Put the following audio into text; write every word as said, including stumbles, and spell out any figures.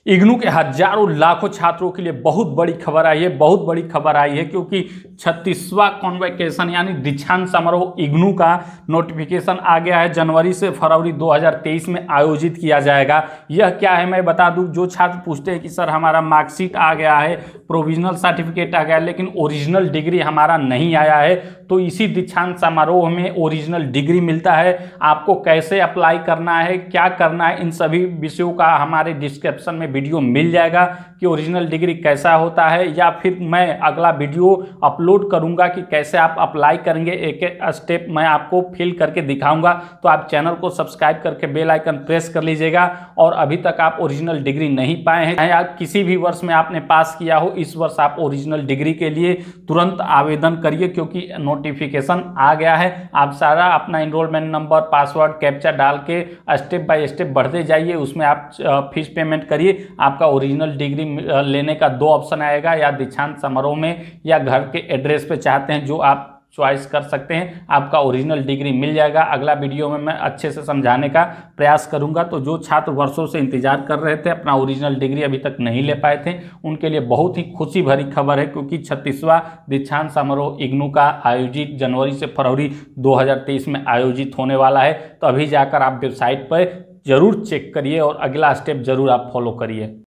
इग्नू के हजारों लाखों छात्रों के लिए बहुत बड़ी खबर आई है, बहुत बड़ी खबर आई है क्योंकि छत्तीसवां कॉन्वोकेशन यानी दीक्षांत समारोह इग्नू का नोटिफिकेशन आ गया है। जनवरी से फरवरी दो हज़ार तेईस में आयोजित किया जाएगा। यह क्या है मैं बता दूं, जो छात्र पूछते हैं कि सर हमारा मार्कशीट आ गया है, प्रोविजनल सर्टिफिकेट आ गया है, लेकिन ओरिजिनल डिग्री हमारा नहीं आया है, तो इसी दीक्षांत समारोह में ओरिजिनल डिग्री मिलता है। आपको कैसे अप्लाई करना है, क्या करना है, इन सभी विषयों का हमारे डिस्क्रिप्शन में वीडियो मिल जाएगा कि ओरिजिनल डिग्री कैसा होता है, या फिर मैं अगला वीडियो अपलोड करूंगा कि कैसे आप अप्लाई करेंगे, एक एक स्टेप मैं आपको फिल करके दिखाऊंगा। तो आप चैनल को सब्सक्राइब करके बेल आइकन प्रेस कर लीजिएगा। और अभी तक आप ओरिजिनल डिग्री नहीं पाए हैं या किसी भी वर्ष में आपने पास किया हो, इस वर्ष आप ओरिजिनल डिग्री के लिए तुरंत आवेदन करिए क्योंकि नोटिफिकेशन आ गया है। आप सारा अपना इनरोलमेंट नंबर, पासवर्ड, कैप्चा डाल के स्टेप बाय स्टेप बढ़ते जाइए। उसमें आप फीस पेमेंट करिए। आपका ओरिजिनल डिग्री लेने का दो ऑप्शन आएगा, या दीक्षांत समारोह में या घर के एड्रेस पे चाहते हैं जो आप चॉइस कर सकते हैं, आपका ओरिजिनल डिग्री मिल जाएगा। अगला वीडियो में मैं अच्छे से समझाने का प्रयास करूंगा। तो जो छात्र वर्षों से इंतजार कर रहे थे, अपना ओरिजिनल डिग्री अभी तक नहीं ले पाए थे, उनके लिए बहुत ही खुशी भरी खबर है क्योंकि छत्तीसवां दीक्षांत समारोह इग्नू का आयोजित जनवरी से फरवरी दो हज़ार तेईस में आयोजित होने वाला है। तो अभी जाकर आप वेबसाइट पर जरूर चेक करिए और अगला स्टेप जरूर आप फॉलो करिए।